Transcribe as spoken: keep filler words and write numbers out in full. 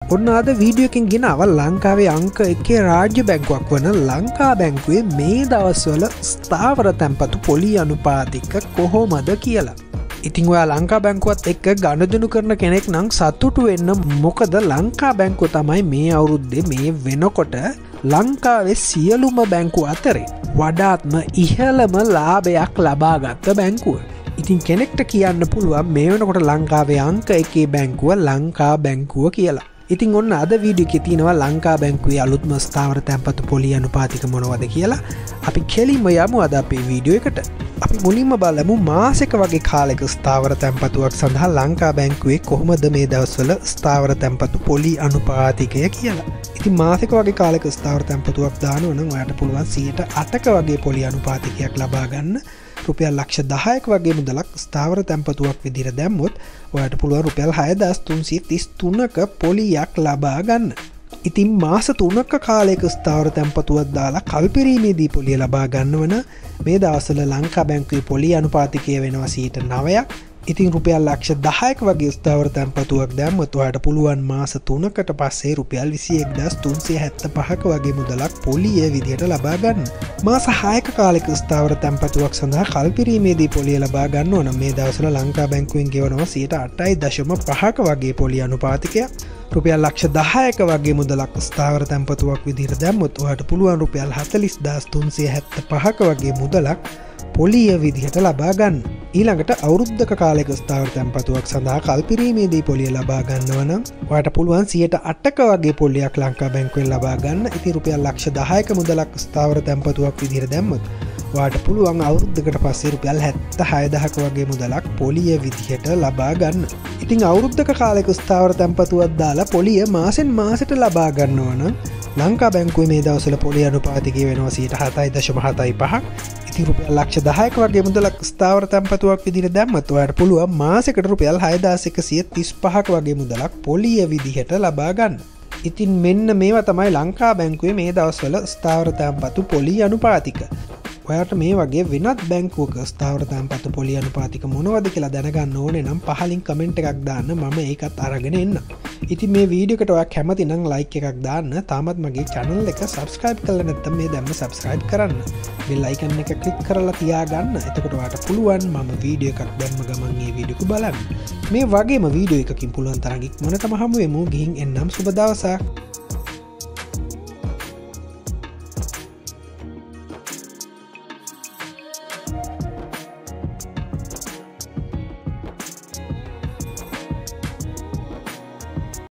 ඔන්න අද වීඩියෝකින් ගෙනාව ලංකාවේ අංක එකේ රාජ්‍ය බැංකුවක් වන ලංකා බැංකුවේ මේ දවස්වල ස්ථාවර තැන්පතු පොලි අනුපාතික කොහොමද කියලා. ඉතිං ඔයා ලංකා බැංකුවත් එක්ක ගණදනු කරන කෙනෙක් නම් සතුටු වෙන්න. මොකද ලංකා බැංකුව තමයි මේ අවුරුද්දේ මේ වෙනකොට ලංකාවේ සියලුම බැංකු අතරේ වඩාත්ම ඉහළම ලාභයක් ලබාගත්ත බැංකුව. ඉතින් කෙනෙක්ට කියන්න පුළුවන් මේ වෙනකොට ලංකාවේ අංක එකේ බැංකුව ලංකා බැංකුව කියලා. ඉතින් ඔන්න අද වීඩියෝ එකේ තියෙනවා ලංකා බැංකුවේ අලුත්ම ස්ථාවර තැන්පතු පොලි අනුපාතික මොනවද කියලා. අපි කෙලින්ම යමු අද අපේ වීඩියෝ එකට. අපි මුලින්ම බලමු මාසික වගේ කාලයක ස්ථාවර තැන්පතුවක් සඳහා ලංකා බැංකුවේ කොහොමද මේ දවස්වල ස්ථාවර තැන්පතු පොලි අනුපාතිකය කියලා. ඉතින් මාසික වගේ කාලයක ස්ථාවර තැන්පතුවක් දානවා නම් ඔයාලට පුළුවන් සියයට අටක වගේ පොලි අනුපාතිකයක් ලබා ගන්න. රුපියල් ලක්ෂ දහයක වගේ මුදලක් ස්ථාවර තැන්පතුවක් විදිහට දැම්මොත් ඔයාලට පුළුවන් රුපියල් හයදාස් තුන්සිය තිස් තුනක පොලියක් ලබා ගන්න. ඉතින් මාස තුනක කාලයක ස්ථාවර තැන්පතුවක් දාලා කල්පිරීමේදී පොලිය ලබා ගන්නවන මේ දවස්වල ලංකා බැංකුවේ පොලි අනුපාතිකය වෙනවා සියයට නවයක්. ඉතින් රුපියල් ලක්ෂ දහයක වගේ ස්ථාවර තැන්පතුවක් දැම්මොත් ඔයාලට පුළුවන් මාස තුනකට පස්සේ රුපියල් විසි එක්දාස් තුන්සිය හැත්තෑපහක වගේ මුදලක් පොලිය විදිහට ලබා ගන්න. මාස හයක කාලයක ස්ථාවර තැන්පතුවක් සඳහා කල්පිරීමේදී පොලිය ලබා ගන්න ඕන මේ දවස්වල ලංකා බැංකුවෙන් ගෙවනවා සියයට අටයි දශම පහක වගේ පොලි අනුපාතිකය. රුපියල් ලක්ෂ දහයක වගේ මුදලක් ස්ථාවර තැන්පතුවක් විදිහට දැම්මොත් ඔයාලට පුළුවන් රුපියල් හතළිස්දාස් තුන්සිය හැත්තෑපහක වගේ මුදලක් පොලිය විදිහට ලබා ගන්න. ඊළඟට අවුරුද්දක කාලයක ස්ථාවර තැන්පතුවක් සඳහා කල්පිරීමේදී පොලිය ලබා ගන්නවන ඔයාලට පුළුවන් සියයට අටක වගේ පොලියක් ලංකා බැංකුවෙන් ලබා ගන්න. ඉතින් රුපියල් ලක්ෂ දහයක මුදලක් ස්ථාවර තැන්පතුවක් විදිහට දැම්මොත් ඔයාලට පුළුවන් අවුරුද්දකට පස්සේ රුපියල් හැත්තෑ හයදහක වගේ මුදලක් පොලිය විදිහට ලබා ගන්න. ඉතින් අවුරුද්දක කාලයක ස්ථාවර තැන්පතුවක් දාලා පොලිය මාසෙන් මාසෙට ලබා ගන්නවා නම් ලංකා බැංකුවේ මේ දවස්වල පොලි අනුපාතිකය වෙනවා සියයට හතයි දශම හතයි පහක්. ඉතින් රුපියල් ලක්ෂ දහයක වගේ මුදලක් ස්ථාවර තැන්පතුවක් විදිහට දැම්මත් ඔයාලට පුළුවන් මාසෙකට රුපියල් හයදාස් එකසිය තිස් පහක වගේ මුදලක් පොලිය විදිහට ලබා ගන්න. ඉතින් මෙන්න මේවා තමයි ලංකා බැංකුවේ මේ දවස්වල ස්ථාවර තැන්පතු පොලි අනුපාතික. ඔයාට මේ වගේ වෙනත් බැංකුවක ස්ථාවර තැන්පතු පොලි අනුපාතික මොනවද කියලා දැනගන්න ඕනේ නම් පහලින් කමෙන්ට් එකක් දාන්න මම ඒකත් අරගෙන එන්න. ඉතින් මේ වීඩියෝ එකට ඔයා කැමති නම් ලයික් එකක් දාන්න. තාමත් මගේ channel එක subscribe කරලා නැත්නම් මේ දැම්ම subscribe කරන්න. bell icon එක click කරලා තියාගන්න. එතකොට ඔයාට පුළුවන් මම වීඩියෝ එකක් දැම්ම ගමන් මේ වීඩියෝ එක බලන්න. මේ වගේම වීඩියෝ එකකින් පුළුවන් තරම් ඉක්මනටම හමු වෙමු. ගිහින් එන්නම් සුබ දවසක්.